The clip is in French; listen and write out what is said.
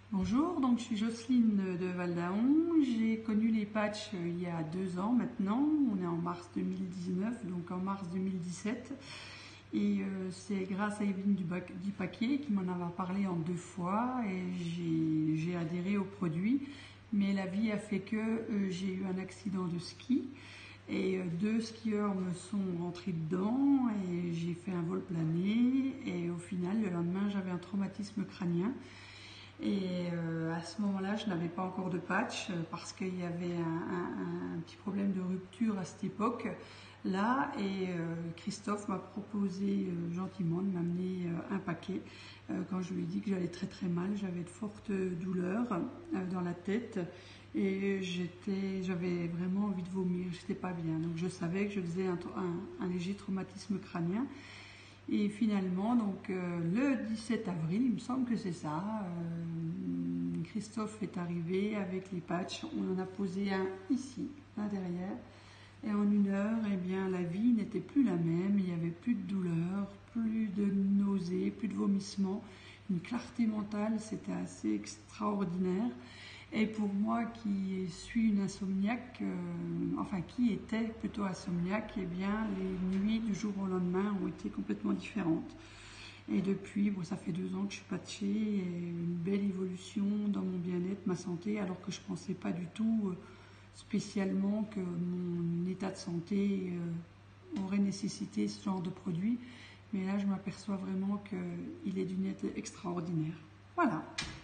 Bonjour, donc je suis Jocelyne de Val-d'Aon. J'ai connu les patchs il y a 2 ans maintenant. On est en mars 2019, donc en mars 2017. Et c'est grâce à Evelyne du Paquet qui m'en avait parlé en 2 fois et j'ai adhéré au produit. Mais la vie a fait que j'ai eu un accident de ski et 2 skieurs me sont rentrés dedans et j'ai fait un vol plané et au final le lendemain j'avais un traumatisme crânien. Et à ce moment-là, je n'avais pas encore de patch parce qu'il y avait un petit problème de rupture à cette époque-là. Et Christophe m'a proposé gentiment de m'amener un paquet quand je lui ai dit que j'allais très très mal. J'avais de fortes douleurs dans la tête et j'avais vraiment envie de vomir. J'étais pas bien. Donc je savais que je faisais un léger traumatisme crânien. Et finalement, donc le 17 avril, il me semble que c'est ça, Christophe est arrivé avec les patchs. On en a posé un ici, là derrière. Et en 1 heure, eh bien, la vie n'était plus la même. Il n'y avait plus de douleur, plus de nausées, plus de vomissements, une clarté mentale. C'était assez extraordinaire. Et pour moi qui suis une insomniaque, enfin qui était plutôt insomniaque, eh bien les nuits du jour au lendemain ont été complètement différentes. Et depuis, bon, ça fait 2 ans que je suis patchée et une belle évolution dans mon bien-être, ma santé, alors que je ne pensais pas du tout spécialement que mon état de santé aurait nécessité ce genre de produit. Mais là, je m'aperçois vraiment qu'il est d'une aide extraordinaire. Voilà.